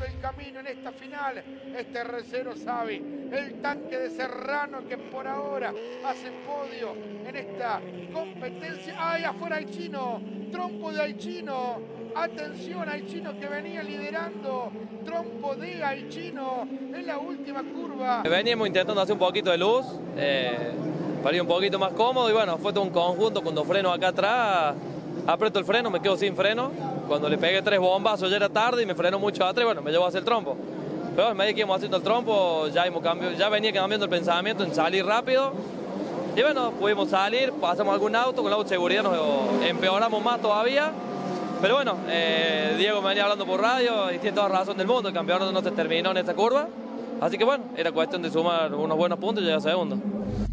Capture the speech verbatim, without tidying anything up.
abierto el camino en esta final. Es tercero Xavi, el tanque de Serrano que por ahora hace podio en esta competencia. ¡Ay, afuera el chino! Trompo de Aichino. Atención, Aichino que venía liderando. Trompo de Aichino en la última curva. Veníamos intentando hacer un poquito de luz, eh, para ir un poquito más cómodo y bueno, fue todo un conjunto. Cuando freno acá atrás, aprieto el freno, me quedo sin freno. Cuando le pegué tres bombazos ya era tarde y me frenó mucho atrás y bueno, me llevó a hacer el trompo. Pero en medio que íbamos haciendo el trompo, ya, hemos cambiado, ya venía cambiando el pensamiento en salir rápido. Y bueno, pudimos salir, pasamos algún auto, con el auto de seguridad nos empeoramos más todavía. Pero bueno, eh, Diego me venía hablando por radio y tiene toda razón del mundo, el campeonato no se terminó en esta curva. Así que bueno, era cuestión de sumar unos buenos puntos y llegar a segundo.